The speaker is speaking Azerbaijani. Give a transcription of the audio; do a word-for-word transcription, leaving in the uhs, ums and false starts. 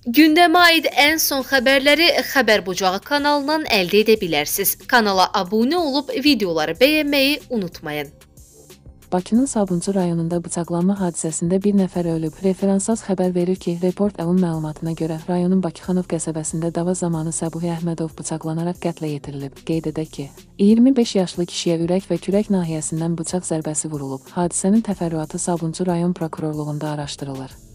Gündəmə aid ən son xəbərləri Xəbər Bucağı kanalından əldə edə bilərsiniz. Kanala abunə olub videoları bəyənməyi unutmayın. Bakının Sabunçu rayonunda bıçaqlanma hadisəsində bir nəfər ölüb. Referansaz xəbər verir ki, Report.Əvun məlumatına görə rayonun Bakıxanov qəsəbəsində dava zamanı Səbuhi Əhmədov bıçaqlanaraq qətlə yetirilib. Qeyd edək ki, iyirmi beş yaşlı kişiyə ürək və kürək nahiyəsindən bıçaq zərbəsi vurulub. Hadisənin təfərrüatı Sabunçu rayon prokurorluğunda araşdırılır.